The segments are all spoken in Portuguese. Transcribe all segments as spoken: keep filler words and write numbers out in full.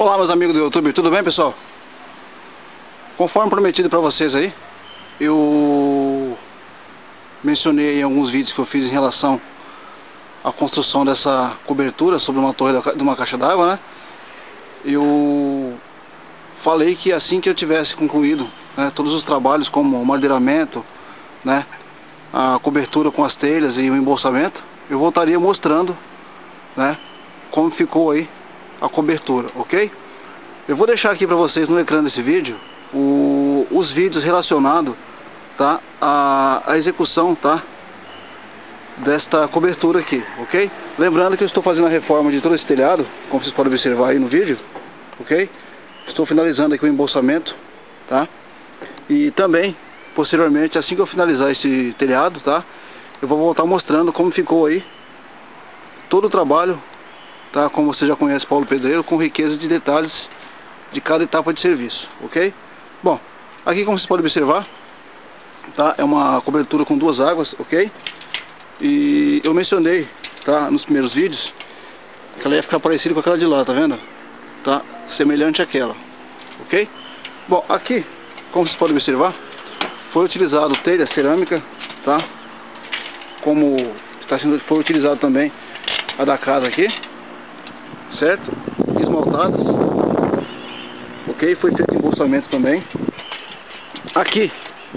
Olá, meus amigos do YouTube, tudo bem, pessoal? Conforme prometido para vocês aí, eu mencionei em alguns vídeos que eu fiz em relação à construção dessa cobertura sobre uma torre de uma caixa d'água, né? Eu falei que assim que eu tivesse concluído, né, todos os trabalhos como o madeiramento, né, a cobertura com as telhas e o embolsamento, eu voltaria mostrando, né, como ficou aí a cobertura, ok? Eu vou deixar aqui para vocês no ecrã desse vídeo o, os vídeos relacionados, tá, a, a execução, tá, desta cobertura aqui, ok? Lembrando que eu estou fazendo a reforma de todo esse telhado, como vocês podem observar aí no vídeo, ok? Estou finalizando aqui o embolsamento, tá? E também, posteriormente, assim que eu finalizar esse telhado, tá, eu vou voltar mostrando como ficou aí todo o trabalho, tá? Como você já conhece, Paulo Pedreiro, com riqueza de detalhes de cada etapa de serviço, ok? Bom, aqui como vocês podem observar, tá, é uma cobertura com duas águas, ok? E eu mencionei, tá, nos primeiros vídeos, que ela ia ficar parecida com aquela de lá, tá vendo? Tá, semelhante àquela, ok? Bom, aqui, como vocês podem observar, foi utilizado telha cerâmica, tá? Como está sendo, foi utilizado também a da casa aqui, certo? Esmaltadas, ok? Foi feito embolsamento também. Aqui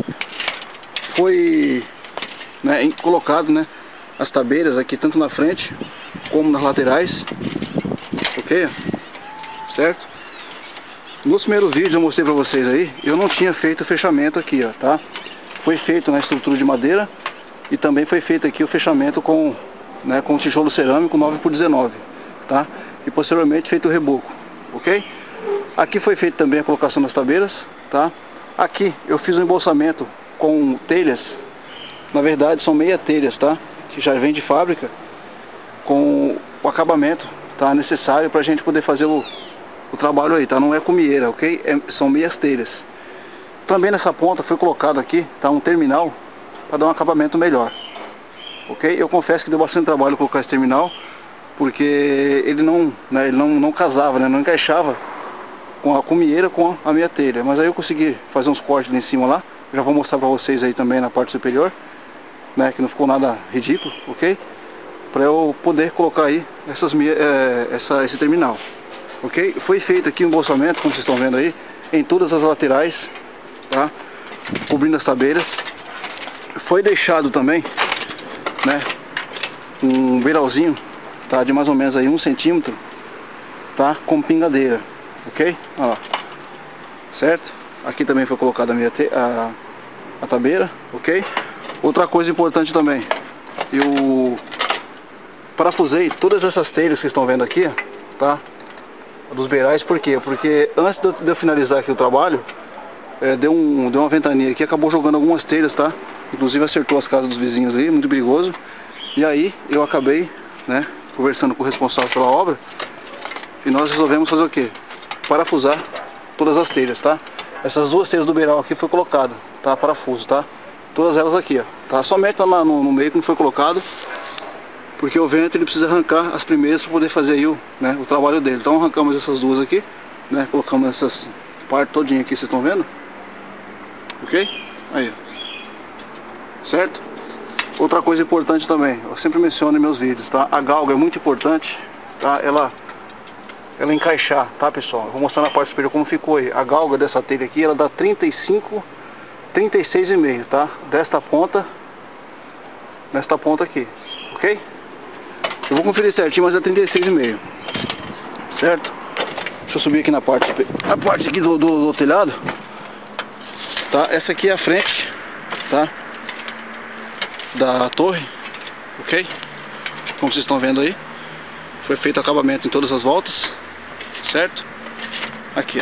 foi, né, colocado, né, as tabeiras aqui tanto na frente como nas laterais, ok? Certo? Nos primeiros vídeos eu mostrei para vocês aí, eu não tinha feito o fechamento aqui, ó, tá? Foi feito na estrutura de madeira e também foi feito aqui o fechamento com, né, com tijolo cerâmico nove por dezenove, tá? E posteriormente feito o reboco, ok? Aqui foi feito também a colocação das tabeiras, tá? Aqui eu fiz um embolsamento com telhas, na verdade são meia telhas, tá? Que já vem de fábrica, com o acabamento, tá, necessário para a gente poder fazer o, o trabalho aí, tá? Não é comieira, ok? É, são meias telhas. Também nessa ponta foi colocado aqui, tá, um terminal para dar um acabamento melhor, ok? Eu confesso que deu bastante trabalho colocar esse terminal, porque ele não, né, ele não, não casava, né, não encaixava com a comieira com a meia telha, mas aí eu consegui fazer uns cortes ali em cima lá, já vou mostrar para vocês aí também na parte superior, né, que não ficou nada ridículo, ok? Para eu poder colocar aí essas, é, essa, esse terminal, ok? Foi feito aqui um embolsamento, como vocês estão vendo aí, em todas as laterais, tá? Cobrindo as tabeiras. Foi deixado também, né, um beiralzinho, tá, de mais ou menos aí um centímetro, tá, com pingadeira, ok? Ó, certo? Aqui também foi colocada a, minha te a, a tabeira, ok? Outra coisa importante também, eu parafusei todas essas telhas que vocês estão vendo aqui, tá? Dos beirais, por quê? Porque antes de eu finalizar aqui o trabalho, é, deu, um, deu uma ventania aqui, acabou jogando algumas telhas, tá? Inclusive acertou as casas dos vizinhos aí, muito perigoso. E aí eu acabei, né, conversando com o responsável pela obra, e nós resolvemos fazer o quê? Parafusar todas as telhas, tá? Essas duas telhas do beiral aqui foi colocado, tá? Parafuso, tá? Todas elas aqui, ó, tá? Somente lá no, no meio que não foi colocado, porque o vento ele precisa arrancar as primeiras para poder fazer aí o, né, o trabalho dele. Então arrancamos essas duas aqui, né? Colocamos essas partes todinha aqui, vocês estão vendo? Ok? Aí, certo? Outra coisa importante também, eu sempre menciono em meus vídeos, tá? A galga é muito importante, tá? Ela, ela encaixar, tá, pessoal? Eu vou mostrar na parte superior como ficou aí. A galga dessa telha aqui, ela dá trinta e cinco, trinta e seis e meio, tá? Desta ponta, nesta ponta aqui, ok? Eu vou conferir certinho, mas é trinta e seis e meio, certo? Deixa eu subir aqui na parte, a parte aqui do, do, do telhado, tá? Essa aqui é a frente, tá, da torre, ok? Como vocês estão vendo aí, foi feito acabamento em todas as voltas, certo? Aqui,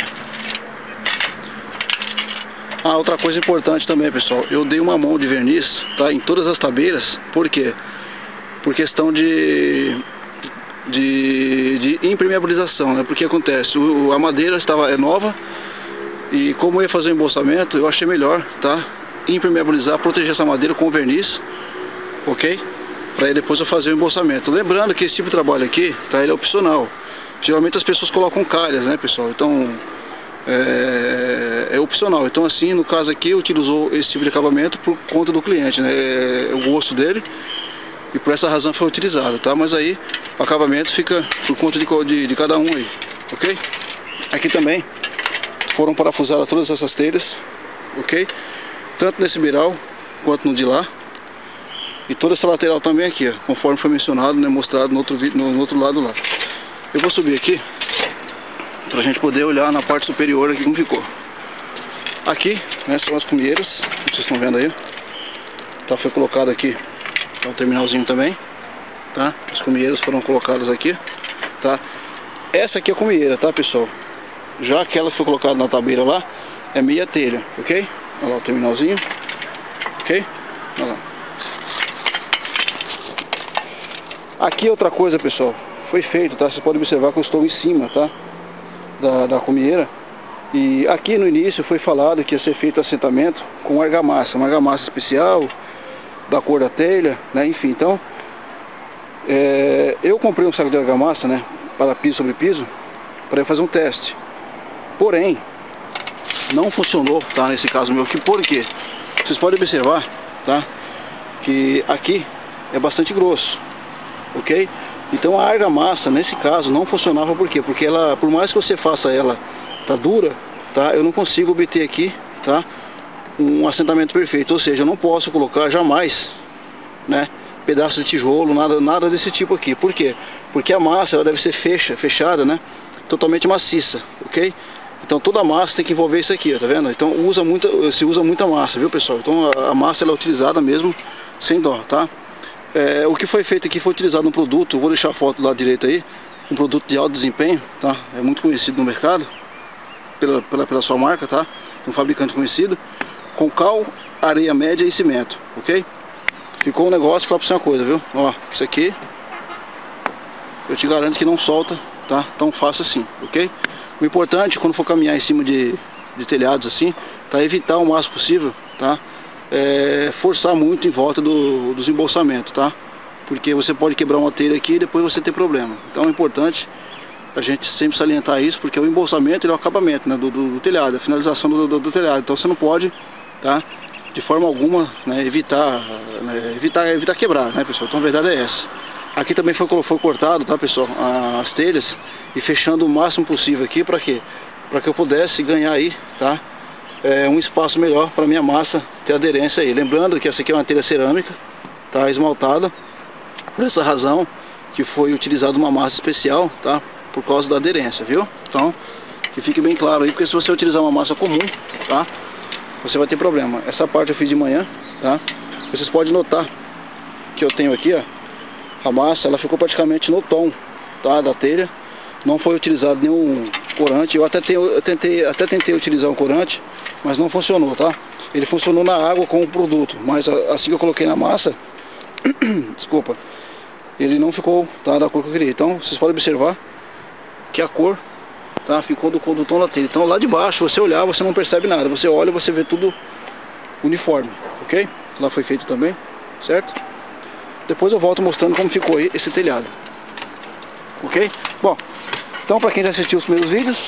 ó. Ah, outra coisa importante também, pessoal, eu dei uma mão de verniz, tá, em todas as tabeiras. Por quê? Por questão de de, de impermeabilização, né? Porque acontece, o, a madeira estava é nova, e como eu ia fazer o embolsamento, eu achei melhor, tá, impermeabilizar, proteger essa madeira com verniz, ok? Para depois eu fazer o embolsamento. Lembrando que esse tipo de trabalho aqui, tá, ele é opcional. Geralmente as pessoas colocam calhas, né, pessoal? Então é, é opcional. Então assim, no caso aqui, utilizou esse tipo de acabamento por conta do cliente, né? É o gosto dele e por essa razão foi utilizado, tá? Mas aí o acabamento fica por conta de, de, de cada um aí, ok? Aqui também foram parafusadas todas essas telhas, ok? Tanto nesse beiral quanto no de lá. E toda essa lateral também aqui, ó, conforme foi mencionado, né, mostrado no outro, vídeo, no, no outro lado lá. Eu vou subir aqui pra gente poder olhar na parte superior aqui como ficou. Aqui, né, são as cumieiras, que vocês estão vendo aí. Tá, foi colocado aqui, tá, o terminalzinho também, tá? As cumieiras foram colocadas aqui, tá? Essa aqui é a cumieira, tá, pessoal? Já aquela que foi colocada na tabeira lá, é meia telha, ok? Olha lá o terminalzinho, ok? Olha lá. Aqui outra coisa, pessoal, foi feito, tá? Vocês podem observar que eu estou em cima, tá? Da, da cumieira. E aqui no início foi falado que ia ser feito assentamento com argamassa, uma argamassa especial, da cor da telha, né? Enfim, então, é, eu comprei um saco de argamassa, né? Para piso sobre piso, para fazer um teste. Porém, não funcionou, tá? Nesse caso meu aqui, por quê? Vocês podem observar, tá? Que aqui é bastante grosso. Ok? Então a argamassa nesse caso não funcionava, por quê? Porque ela, por mais que você faça ela tá dura, tá? Eu não consigo obter aqui, tá? Um assentamento perfeito, ou seja, eu não posso colocar jamais, né? Pedaço de tijolo, nada, nada desse tipo aqui. Por quê? Porque a massa ela deve ser fecha, fechada, né? Totalmente maciça, ok? Então toda a massa tem que envolver isso aqui, ó, tá vendo? Então usa muita, se usa muita massa, viu, pessoal? Então a, a massa ela é utilizada mesmo sem dó, tá? É, o que foi feito aqui foi utilizado um produto, vou deixar a foto do lado direito aí, um produto de alto desempenho, tá? É muito conhecido no mercado, pela, pela, pela sua marca, tá? Um fabricante conhecido, com cal, areia média e cimento, ok? Ficou um negócio, falar pra você uma coisa, viu? Ó, isso aqui, eu te garanto que não solta, tá? Tão fácil assim, ok? O importante, quando for caminhar em cima de, de telhados assim, tá? Evitar o máximo possível, tá? É, forçar muito em volta do, dos embolsamentos, tá? Porque você pode quebrar uma telha aqui e depois você ter problema. Então é importante a gente sempre salientar isso, porque o embolsamento ele é o acabamento, né, do, do, do telhado, a finalização do, do, do telhado. Então você não pode, tá? De forma alguma, né, evitar, né, evitar, evitar quebrar, né, pessoal? Então a verdade é essa. Aqui também foi, foi cortado, tá, pessoal? As telhas e fechando o máximo possível aqui, para quê? Para que eu pudesse ganhar aí, tá? É, um espaço melhor para minha massa ter aderência aí. Lembrando que essa aqui é uma telha cerâmica, tá, esmaltada, por essa razão que foi utilizada uma massa especial, tá, por causa da aderência, viu? Então que fique bem claro aí, porque se você utilizar uma massa comum, tá, você vai ter problema. Essa parte eu fiz de manhã, tá? Vocês podem notar que eu tenho aqui, ó, a massa, ela ficou praticamente no tom, tá, da telha. Não foi utilizado nenhum corante. Eu até, tenho, eu tentei, até tentei utilizar um corante, mas não funcionou, tá? Ele funcionou na água com o produto, mas assim que eu coloquei na massa, desculpa, ele não ficou, tá, da cor que eu queria. Então vocês podem observar que a cor, tá, ficou do, do tom da telha. Então lá de baixo, você olhar, você não percebe nada. Você olha, você vê tudo uniforme, ok? Lá foi feito também, certo? Depois eu volto mostrando como ficou aí esse telhado, ok? Bom, então para quem já assistiu os primeiros vídeos,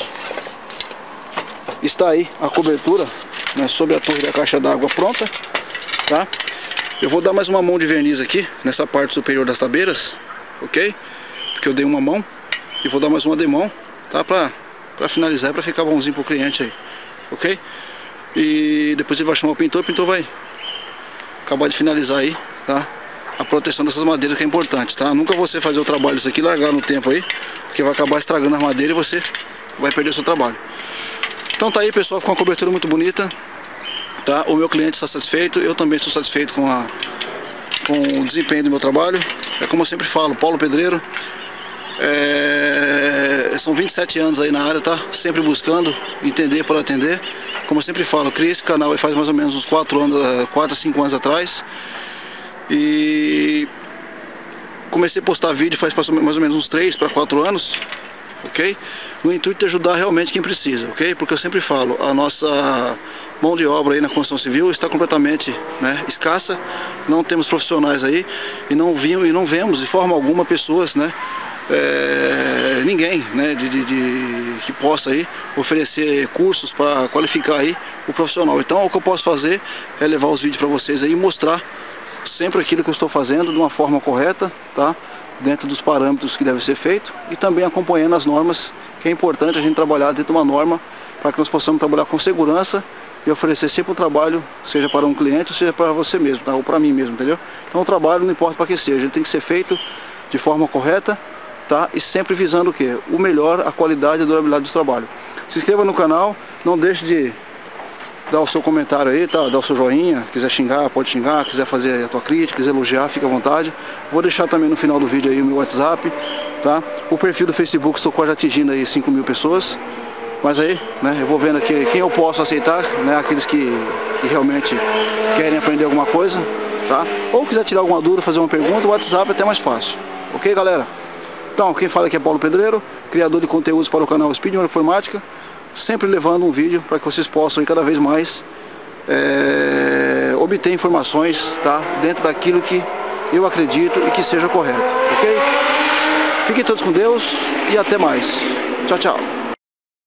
está aí a cobertura, né, sobre a torre da caixa d'água pronta, tá? Eu vou dar mais uma mão de verniz aqui nessa parte superior das tabeiras, ok? Porque eu dei uma mão e vou dar mais uma demão, tá? Pra, pra finalizar, para ficar bonzinho pro cliente aí, ok? E depois ele vai chamar o pintor, o pintor vai acabar de finalizar aí, tá? A proteção dessas madeiras, que é importante, tá? Nunca você fazer o trabalho isso aqui, largar no tempo aí, porque vai acabar estragando as madeiras e você vai perder o seu trabalho. Então tá aí, pessoal, com uma cobertura muito bonita, tá? O meu cliente está satisfeito, eu também estou satisfeito com, a, com o desempenho do meu trabalho. É como eu sempre falo, Paulo Pedreiro, é, são vinte e sete anos aí na área, tá? Sempre buscando entender para atender. Como eu sempre falo, eu criei esse canal aí faz mais ou menos uns quatro anos, quatro a cinco anos atrás. E comecei a postar vídeo faz mais ou menos uns três para quatro anos, ok? No intuito de ajudar realmente quem precisa, ok? Porque eu sempre falo, a nossa mão de obra aí na construção civil está completamente, né, escassa, não temos profissionais aí e não, vinham, e não vemos de forma alguma pessoas, né, é, é, ninguém, né, de, de, de, que possa aí oferecer cursos para qualificar aí o profissional. Então o que eu posso fazer é levar os vídeos para vocês aí e mostrar sempre aquilo que eu estou fazendo de uma forma correta, tá? Dentro dos parâmetros que deve ser feito e também acompanhando as normas, que é importante a gente trabalhar dentro de uma norma para que nós possamos trabalhar com segurança e oferecer sempre um trabalho, seja para um cliente ou seja para você mesmo, tá? Ou para mim mesmo, entendeu? Então o trabalho não importa para que seja, ele tem que ser feito de forma correta, tá? E sempre visando o quê? O melhor, a qualidade e a durabilidade do trabalho. Se inscreva no canal, não deixe de dar o seu comentário aí, tá? Dar o seu joinha, quiser xingar, pode xingar, quiser fazer a tua crítica, quiser elogiar, fica à vontade. Vou deixar também no final do vídeo aí o meu WhatsApp, tá? O perfil do Facebook estou quase atingindo aí cinco mil pessoas, mas aí, né, eu vou vendo aqui quem eu posso aceitar, né? Aqueles que, que realmente querem aprender alguma coisa, tá? Ou quiser tirar alguma dúvida, fazer uma pergunta, o WhatsApp é até mais fácil. Ok, galera? Então, quem fala aqui é Paulo Pedreiro, criador de conteúdos para o canal Speedman Informática, sempre levando um vídeo para que vocês possam cada vez mais é, obter informações, tá? Dentro daquilo que eu acredito e que seja correto, ok? Fiquem todos com Deus e até mais. Tchau, tchau.